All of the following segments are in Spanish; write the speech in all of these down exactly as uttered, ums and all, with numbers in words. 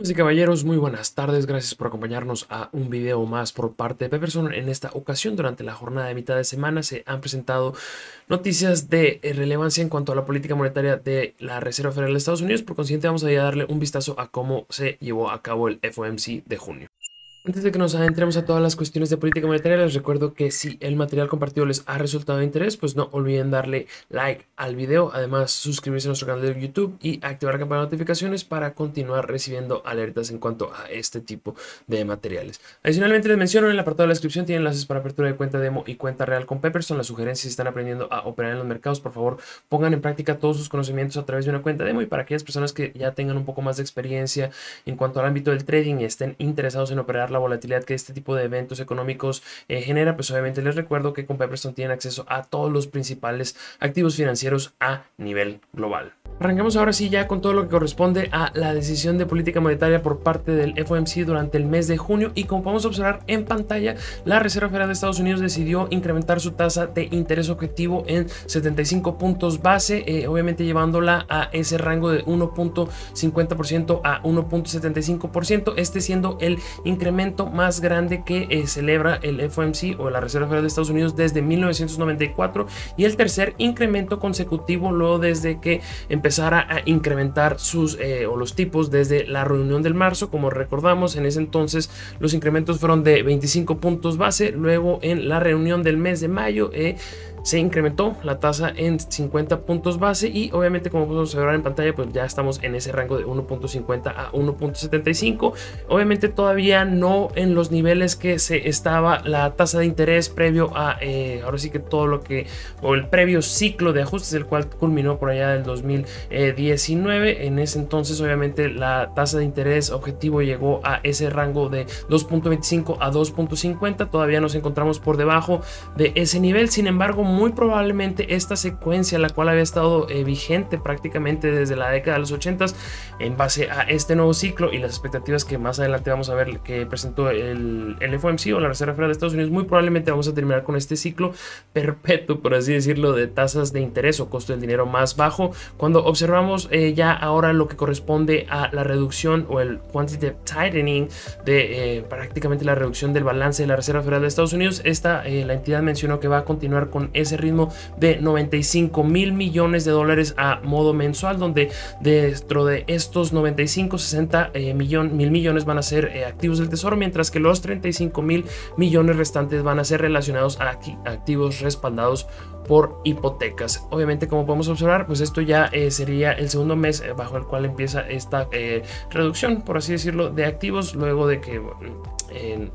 Damas y caballeros, muy buenas tardes, gracias por acompañarnos a un video más por parte de Pepperson. En esta ocasión, durante la jornada de mitad de semana, se han presentado noticias de relevancia en cuanto a la política monetaria de la Reserva Federal de Estados Unidos. Por consiguiente, vamos a ir a darle un vistazo a cómo se llevó a cabo el F O M C de junio. Antes de que nos adentremos a todas las cuestiones de política monetaria, les recuerdo que si el material compartido les ha resultado de interés, pues no olviden darle like al video, además suscribirse a nuestro canal de YouTube y activar la campana de notificaciones para continuar recibiendo alertas en cuanto a este tipo de materiales. Adicionalmente les menciono en el apartado de la descripción tienen enlaces para apertura de cuenta demo y cuenta real con Pepperson. Las sugerencias si están aprendiendo a operar en los mercados, por favor pongan en práctica todos sus conocimientos a través de una cuenta demo, y para aquellas personas que ya tengan un poco más de experiencia en cuanto al ámbito del trading y estén interesados en operar la volatilidad que este tipo de eventos económicos eh, genera, pues obviamente les recuerdo que con Pepperson tienen acceso a todos los principales activos financieros a nivel global. Arrancamos ahora sí ya con todo lo que corresponde a la decisión de política monetaria por parte del F O M C durante el mes de junio, y como podemos observar en pantalla, la Reserva Federal de Estados Unidos decidió incrementar su tasa de interés objetivo en setenta y cinco puntos base, eh, obviamente llevándola a ese rango de uno punto cincuenta por ciento a uno punto setenta y cinco por ciento, este siendo el incremento más grande que eh, celebra el F O M C o la Reserva Federal de Estados Unidos desde mil novecientos noventa y cuatro, y el tercer incremento consecutivo luego desde que empezara a incrementar sus eh, o los tipos desde la reunión del marzo. Como recordamos, en ese entonces los incrementos fueron de veinticinco puntos base, luego en la reunión del mes de mayo eh, se incrementó la tasa en cincuenta puntos base, y obviamente, como podemos observar en pantalla, pues ya estamos en ese rango de uno punto cincuenta a uno punto setenta y cinco. Obviamente todavía no en los niveles que se estaba la tasa de interés previo a eh, ahora sí que todo lo que o el previo ciclo de ajustes, el cual culminó por allá del dos mil diecinueve. En ese entonces obviamente la tasa de interés objetivo llegó a ese rango de dos punto veinticinco a dos punto cincuenta. Todavía nos encontramos por debajo de ese nivel. Sin embargo, muy probablemente esta secuencia, la cual había estado eh, vigente prácticamente desde la década de los ochentas, en base a este nuevo ciclo y las expectativas que más adelante vamos a ver que presentó el, el F O M C o la Reserva Federal de Estados Unidos, muy probablemente vamos a terminar con este ciclo perpetuo, por así decirlo, de tasas de interés o costo del dinero más bajo. Cuando observamos eh, ya ahora lo que corresponde a la reducción o el quantitative tightening de eh, prácticamente la reducción del balance de la Reserva Federal de Estados Unidos, esta eh, la entidad mencionó que va a continuar con ese ritmo de noventa y cinco mil millones de dólares a modo mensual, donde dentro de estos noventa y cinco, sesenta eh, millón, mil millones van a ser eh, activos del tesoro, mientras que los treinta y cinco mil millones restantes van a ser relacionados a activos respaldados por hipotecas. Obviamente, como podemos observar, pues esto ya eh, sería el segundo mes eh, bajo el cual empieza esta eh, reducción, por así decirlo, de activos, luego de que eh,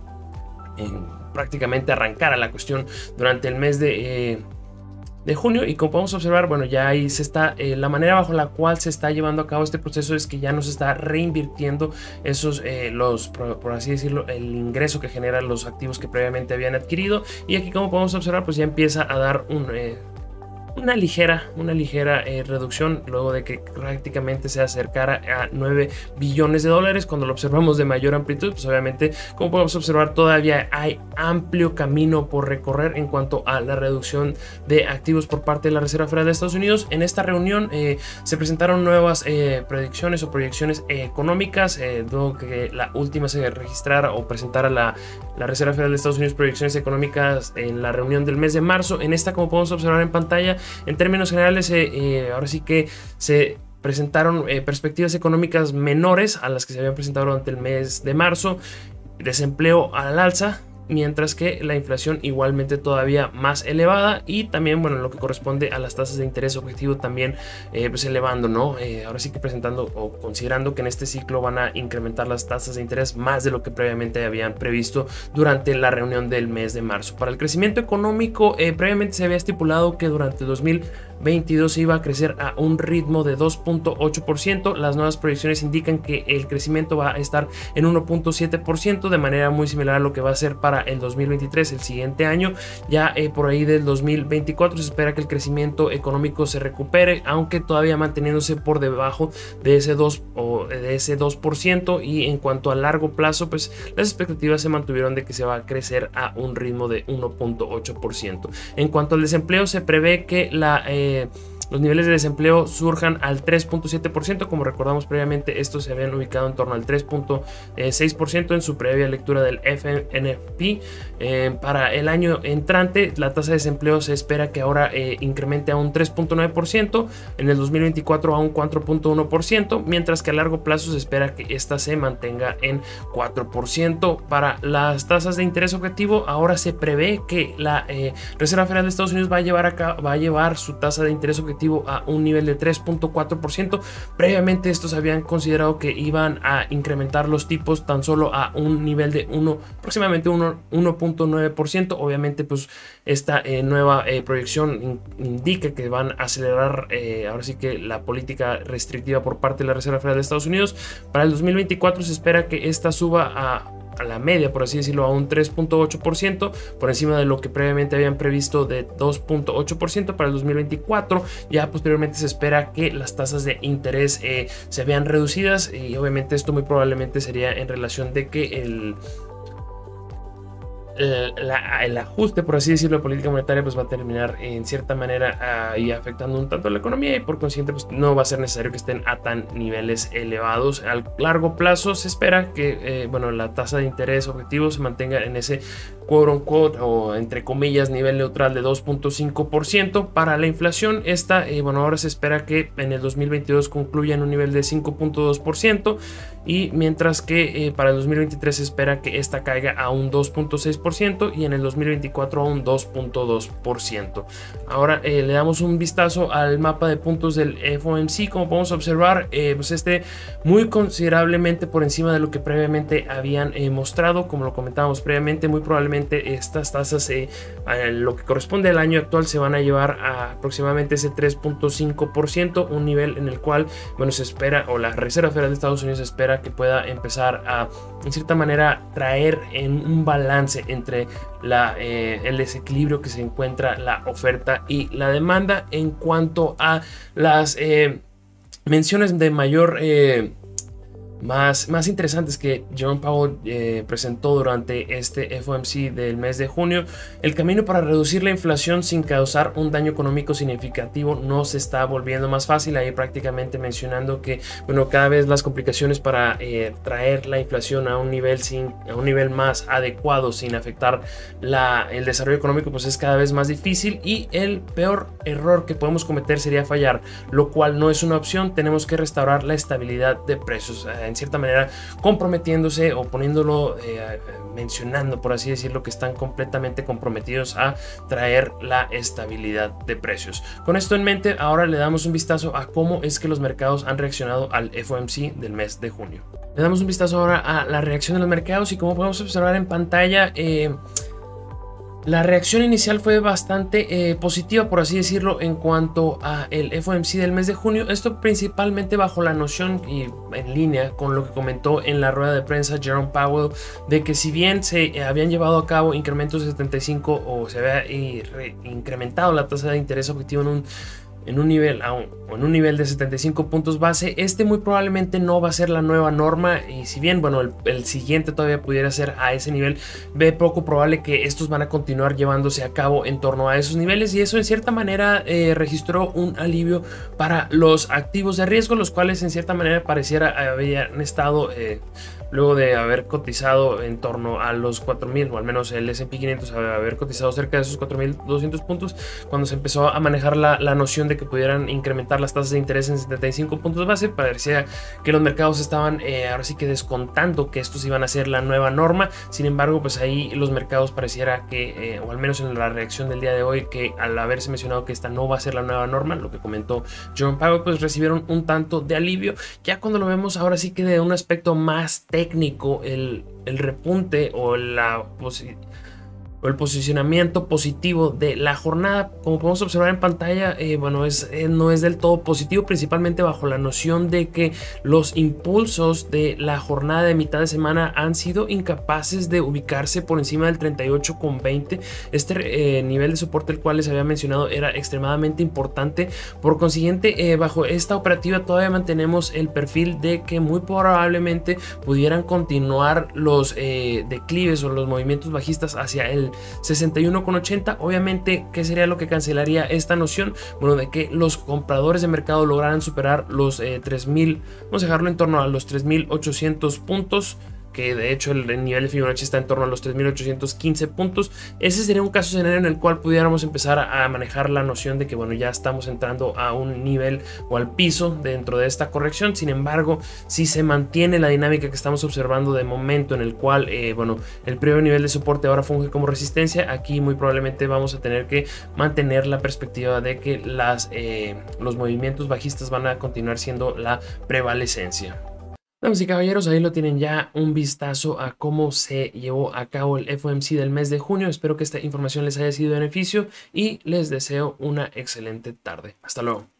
en prácticamente arrancara la cuestión durante el mes de, eh, de junio. Y como podemos observar, bueno, ya ahí se está, eh, la manera bajo la cual se está llevando a cabo este proceso es que ya no se está reinvirtiendo esos, eh, los, por, por así decirlo, el ingreso que generan los activos que previamente habían adquirido. Y aquí, como podemos observar, pues ya empieza a dar un... Eh, una ligera, una ligera eh, reducción luego de que prácticamente se acercara a nueve billones de dólares. Cuando lo observamos de mayor amplitud, pues obviamente, como podemos observar, todavía hay amplio camino por recorrer en cuanto a la reducción de activos por parte de la Reserva Federal de Estados Unidos. En esta reunión eh, se presentaron nuevas eh, predicciones o proyecciones eh, económicas, eh, luego que la última se registrara o presentara la, la Reserva Federal de Estados Unidos proyecciones económicas en la reunión del mes de marzo. En esta, como podemos observar en pantalla, en términos generales, eh, eh, ahora sí que se presentaron eh, perspectivas económicas menores a las que se habían presentado durante el mes de marzo, desempleo al alza, mientras que la inflación igualmente todavía más elevada, y también, bueno, lo que corresponde a las tasas de interés objetivo también eh, pues elevando, ¿no? Eh, ahora sí que presentando o considerando que en este ciclo van a incrementar las tasas de interés más de lo que previamente habían previsto durante la reunión del mes de marzo. Para el crecimiento económico, eh, previamente se había estipulado que durante dos mil veintidós iba a crecer a un ritmo de dos punto ocho por ciento. Las nuevas proyecciones indican que el crecimiento va a estar en uno punto siete por ciento, de manera muy similar a lo que va a ser para el dos mil veintitrés, el siguiente año. Ya eh, por ahí del dos mil veinticuatro se espera que el crecimiento económico se recupere, aunque todavía manteniéndose por debajo de ese dos o de ese dos por ciento. Y en cuanto a largo plazo, pues las expectativas se mantuvieron de que se va a crecer a un ritmo de uno punto ocho por ciento. En cuanto al desempleo, se prevé que la eh, los niveles de desempleo surjan al tres punto siete por ciento. Como recordamos previamente, estos se habían ubicado en torno al tres punto seis por ciento en su previa lectura del F N F P. Eh, para el año entrante, la tasa de desempleo se espera que ahora eh, incremente a un tres punto nueve por ciento, en el dos mil veinticuatro a un cuatro punto uno por ciento, mientras que a largo plazo se espera que esta se mantenga en cuatro por ciento. Para las tasas de interés objetivo, ahora se prevé que la eh, Reserva Federal de Estados Unidos va a llevar acá, va a llevar su tasa de interés objetivo a un nivel de tres punto cuatro por ciento. Previamente estos habían considerado que iban a incrementar los tipos tan solo a un nivel de uno, aproximadamente uno punto nueve por ciento. Obviamente pues esta eh, nueva eh, proyección in, indica que van a acelerar eh, ahora sí que la política restrictiva por parte de la Reserva Federal de Estados Unidos. Para el dos mil veinticuatro se espera que esta suba a a la media, por así decirlo, a un tres punto ocho por ciento, por encima de lo que previamente habían previsto de dos punto ocho por ciento para el dos mil veinticuatro. Ya posteriormente se espera que las tasas de interés eh, se vean reducidas, y obviamente esto muy probablemente sería en relación de que el El, la, el ajuste, por así decirlo, de política monetaria pues va a terminar en cierta manera ahí afectando un tanto a la economía, y por consiguiente pues no va a ser necesario que estén a tan niveles elevados. Al largo plazo se espera que eh, bueno, la tasa de interés objetivo se mantenga en ese quote unquote o entre comillas nivel neutral de dos punto cinco por ciento. Para la inflación, esta eh, bueno, ahora se espera que en el dos mil veintidós concluya en un nivel de cinco punto dos por ciento, y mientras que eh, para el dos mil veintitrés se espera que esta caiga a un dos punto seis por ciento y en el dos mil veinticuatro a un dos punto dos por ciento. Ahora eh, le damos un vistazo al mapa de puntos del F O M C. Como podemos observar, eh, pues este muy considerablemente por encima de lo que previamente habían eh, mostrado. Como lo comentábamos previamente, muy probablemente estas tasas eh, a lo que corresponde al año actual se van a llevar a aproximadamente ese tres punto cinco por ciento, un nivel en el cual bueno, se espera, o la Reserva Federal de Estados Unidos espera que pueda empezar a en cierta manera traer en un balance entre la, eh, el desequilibrio que se encuentra la oferta y la demanda. En cuanto a las eh, menciones de mayor eh, Más, más interesantes que Jerome Powell eh, presentó durante este F O M C del mes de junio: el camino para reducir la inflación sin causar un daño económico significativo no se está volviendo más fácil. Ahí prácticamente mencionando que bueno, cada vez las complicaciones para eh, traer la inflación a un nivel sin, a un nivel más adecuado sin afectar la, el desarrollo económico pues es cada vez más difícil, y el peor error que podemos cometer sería fallar, lo cual no es una opción. Tenemos que restaurar la estabilidad de precios, en cierta manera comprometiéndose o poniéndolo, eh, mencionando por así decirlo, que están completamente comprometidos a traer la estabilidad de precios. Con esto en mente, ahora le damos un vistazo a cómo es que los mercados han reaccionado al F O M C del mes de junio. Le damos un vistazo ahora a la reacción de los mercados, y como podemos observar en pantalla, eh, la reacción inicial fue bastante eh, positiva, por así decirlo, en cuanto a el F O M C del mes de junio. Esto principalmente bajo la noción y en línea con lo que comentó en la rueda de prensa Jerome Powell, de que si bien se habían llevado a cabo incrementos de setenta y cinco o se había incrementado la tasa de interés objetivo en un en un nivel a un, en un nivel de setenta y cinco puntos base, este muy probablemente no va a ser la nueva norma, y si bien bueno, el, el siguiente todavía pudiera ser a ese nivel, ve poco probable que estos van a continuar llevándose a cabo en torno a esos niveles, y eso en cierta manera eh, registró un alivio para los activos de riesgo, los cuales en cierta manera pareciera habían estado eh, luego de haber cotizado en torno a los cuatro mil, o al menos el S and P quinientos haber cotizado cerca de esos cuatro mil doscientos puntos, cuando se empezó a manejar la, la noción de que pudieran incrementar las tasas de interés en setenta y cinco puntos base, parecía que los mercados estaban eh, ahora sí que descontando que estos iban a ser la nueva norma. Sin embargo, pues ahí los mercados pareciera que, eh, o al menos en la reacción del día de hoy, que al haberse mencionado que esta no va a ser la nueva norma, lo que comentó Jerome Powell, pues recibieron un tanto de alivio. Ya cuando lo vemos ahora sí que de un aspecto más técnico, el, el repunte o la posibilidad o el posicionamiento positivo de la jornada, como podemos observar en pantalla, eh, bueno, es, eh, no es del todo positivo, principalmente bajo la noción de que los impulsos de la jornada de mitad de semana han sido incapaces de ubicarse por encima del treinta y ocho con veinte. Este eh, nivel de soporte, el cual les había mencionado, era extremadamente importante. Por consiguiente, eh, bajo esta operativa todavía mantenemos el perfil de que muy probablemente pudieran continuar los eh, declives o los movimientos bajistas hacia el el sesenta y uno con ochenta. Obviamente, ¿qué sería lo que cancelaría esta noción? Bueno, de que los compradores de mercado lograran superar los eh, tres mil, vamos a dejarlo en torno a los tres mil ochocientos puntos, que de hecho el, el nivel de Fibonacci está en torno a los tres mil ochocientos quince puntos. Ese sería un caso escenario en el cual pudiéramos empezar a, a manejar la noción de que, bueno, ya estamos entrando a un nivel o al piso dentro de esta corrección. Sin embargo, si se mantiene la dinámica que estamos observando de momento, en el cual, eh, bueno, el primer nivel de soporte ahora funge como resistencia, aquí muy probablemente vamos a tener que mantener la perspectiva de que las, eh, los movimientos bajistas van a continuar siendo la prevalecencia. Damas y caballeros, ahí lo tienen ya, un vistazo a cómo se llevó a cabo el F O M C del mes de junio. Espero que esta información les haya sido de beneficio y les deseo una excelente tarde. Hasta luego.